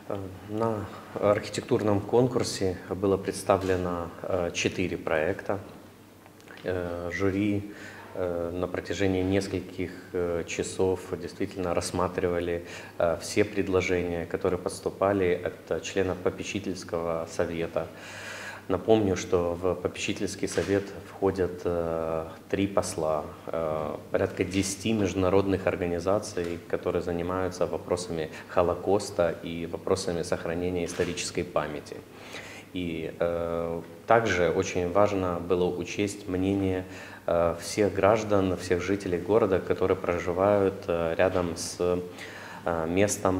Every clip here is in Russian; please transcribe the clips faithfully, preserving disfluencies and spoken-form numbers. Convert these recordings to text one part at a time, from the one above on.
На архитектурном конкурсе было представлено четыре проекта. Жюри на протяжении нескольких часов действительно рассматривали все предложения, которые поступали от членов попечительского совета. Напомню, что в попечительский совет входят э, три посла, э, порядка десяти международных организаций, которые занимаются вопросами Холокоста и вопросами сохранения исторической памяти. И э, также очень важно было учесть мнение э, всех граждан, всех жителей города, которые проживают э, рядом с местом,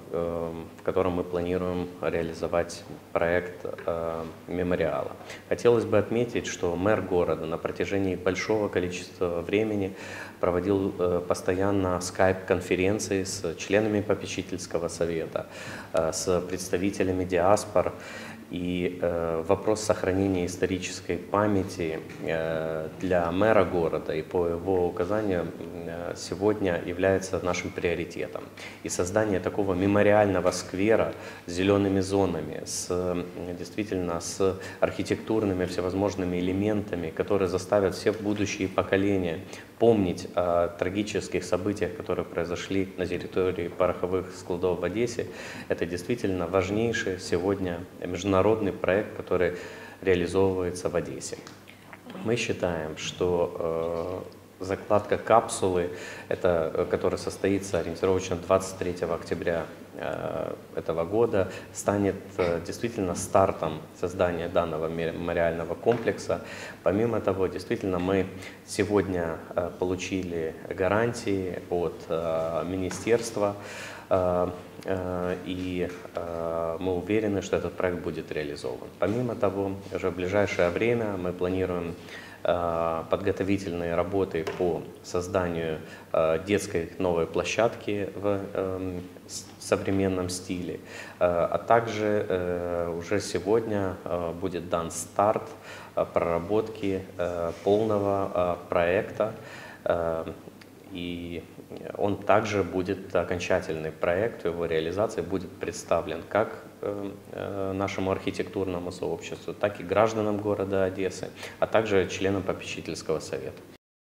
в котором мы планируем реализовать проект мемориала. Хотелось бы отметить, что мэр города на протяжении большого количества времени проводил постоянно скайп-конференции с членами попечительского совета, с представителями диаспор. И э, вопрос сохранения исторической памяти э, для мэра города и по его указанию э, сегодня является нашим приоритетом. И создание такого мемориального сквера с зелеными зонами, с, действительно с архитектурными всевозможными элементами, которые заставят все будущие поколения помнить о трагических событиях, которые произошли на территории пороховых складов в Одессе, это действительно важнейший сегодня международный проект, который реализовывается в Одессе. Мы считаем, что э, закладка капсулы, это, которая состоится ориентировочно двадцать третьего октября э, этого года, станет э, действительно стартом создания данного мемориального комплекса. Помимо того, действительно, мы сегодня э, получили гарантии от э, министерства, э, э, и э, мы уверены, что этот проект будет реализован. Помимо того, уже в ближайшее время мы планируем подготовительные работы по созданию детской новой площадки в современном стиле, а также уже сегодня будет дан старт проработки полного проекта, и он также будет, окончательный проект, его реализация будет представлен как нашему архитектурному сообществу, так и гражданам города Одессы, а также членам попечительского совета.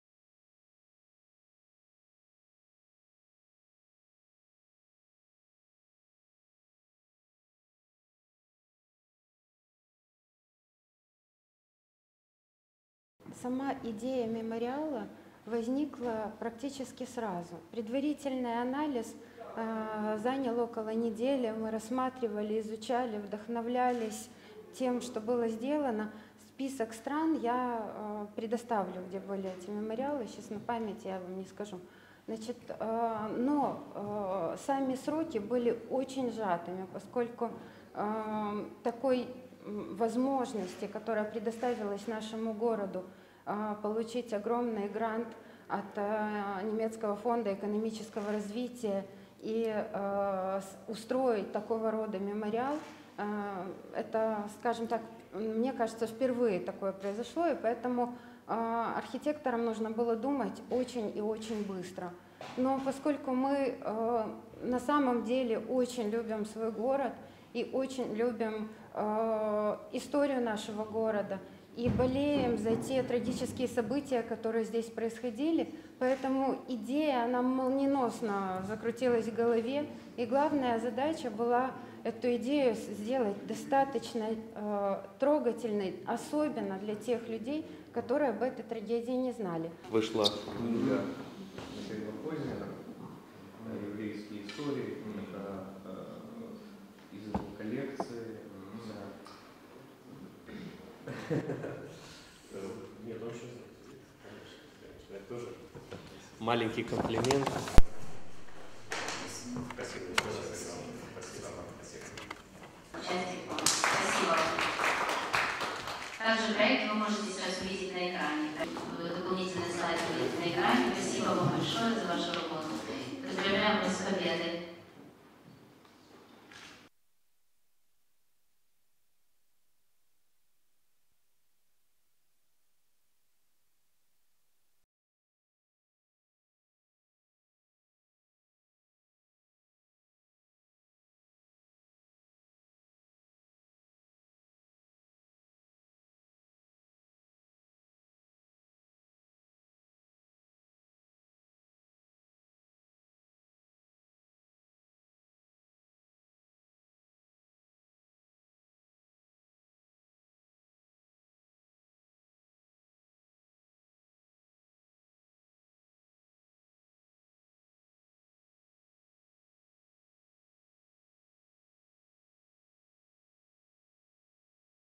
Сама идея мемориала возникла практически сразу. Предварительный анализ э, занял около недели. Мы рассматривали, изучали, вдохновлялись тем, что было сделано. Список стран я э, предоставлю, где были эти мемориалы. Сейчас на память я вам не скажу. Значит, э, но э, сами сроки были очень сжатыми, поскольку э, такой возможности, которая предоставилась нашему городу, получить огромный грант от немецкого фонда экономического развития и устроить такого рода мемориал, это, скажем так, мне кажется, впервые такое произошло, и поэтому архитекторам нужно было думать очень и очень быстро. Но поскольку мы на самом деле очень любим свой город и очень любим историю нашего города, и болеем за те трагические события, которые здесь происходили. Поэтому идея, она молниеносно закрутилась в голове. И главная задача была эту идею сделать достаточно э, трогательной, особенно для тех людей, которые об этой трагедии не знали. Вышла книга Михаила Познера «Еврейские истории», из его коллекции. Нет, он сейчас тоже. Маленький комплимент.